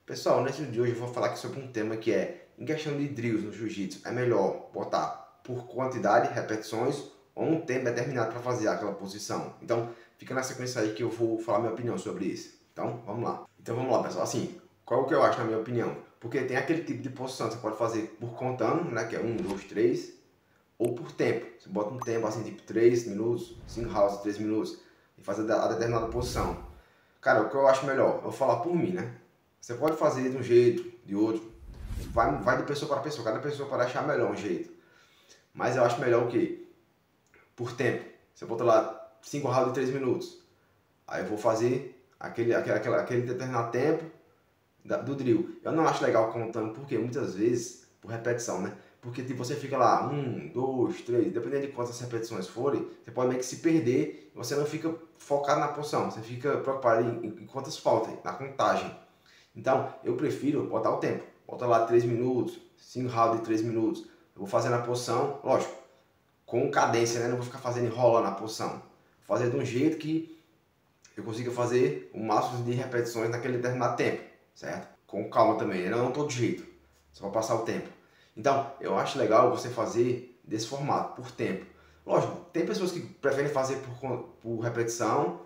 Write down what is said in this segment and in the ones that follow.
Pessoal, nesse vídeo de hoje eu vou falar aqui sobre um tema que é, em questão de drills no jiu-jitsu, é melhor botar por quantidade, repetições, ou um tempo determinado para fazer aquela posição. Então, fica na sequência aí que eu vou falar minha opinião sobre isso. Então, vamos lá. Então, vamos lá, pessoal. Assim, qual é o que eu acho na minha opinião? Porque tem aquele tipo de posição que você pode fazer por contando, né, que é 1, 2, 3, ou por tempo. Você bota um tempo assim, tipo 3 minutos, 5 rounds, 3 minutos, e faz a determinada posição. Cara, o que eu acho melhor, eu vou falar por mim, né? Você pode fazer de um jeito, de outro. Vai de pessoa para pessoa. Cada pessoa pode achar melhor um jeito. Mas eu acho melhor o quê? Por tempo. Você bota lá 5 rounds de 3 minutos. Aí eu vou fazer aquele determinado tempo do drill. Eu não acho legal contando, porque muitas vezes, por repetição, né? Porque tipo, você fica lá, 1, 2, 3, dependendo de quantas repetições forem, você pode meio que se perder e você não fica focado na posição. Você fica preocupado em quantas faltam, na contagem. Então, eu prefiro botar o tempo. Bota lá 3 minutos, 5 rounds de 3 minutos. Eu vou fazer na posição, lógico, com cadência, né? Não vou ficar fazendo enrola na posição. Vou fazer de um jeito que eu consiga fazer o máximo de repetições naquele determinado tempo, certo? Com calma também, né? Não todo jeito, só para passar o tempo. Então, eu acho legal você fazer desse formato, por tempo. Lógico, tem pessoas que preferem fazer por repetição,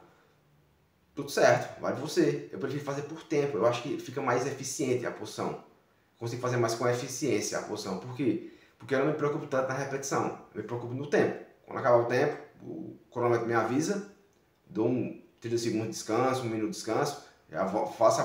tudo certo, vai de você. Eu prefiro fazer por tempo, eu acho que fica mais eficiente a posição. Consigo fazer mais com eficiência a posição. Por quê? Porque eu não me preocupo tanto na repetição, eu me preocupo no tempo. Quando acabar o tempo, o cronômetro me avisa, dou um 30 segundos de descanso, 1 minuto de descanso, já faço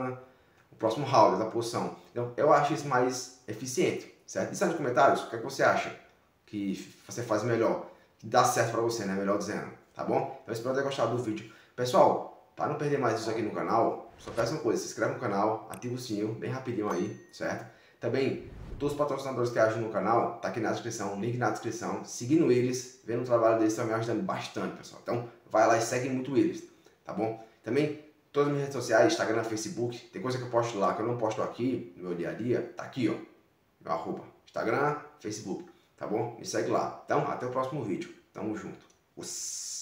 o próximo round da posição. Então, eu acho isso mais eficiente, certo? Diz aí nos comentários o que, é que você acha que você faz melhor, que dá certo pra você, né? Melhor dizendo, tá bom? Então, espero ter gostado do vídeo. Pessoal, para não perder mais isso aqui no canal, só peça uma coisa, se inscreve no canal, ativa o sininho, bem rapidinho aí, certo? Também, todos os patrocinadores que ajudam no canal, tá aqui na descrição, link na descrição. Seguindo eles, vendo o trabalho deles, estão me ajudando bastante, pessoal. Então, vai lá e segue muito eles, tá bom? Também, todas as minhas redes sociais, Instagram, Facebook, tem coisa que eu posto lá que eu não posto aqui, no meu dia a dia, tá aqui, ó, meu arroba, Instagram, Facebook, tá bom? Me segue lá. Então, até o próximo vídeo. Tamo junto. Uss.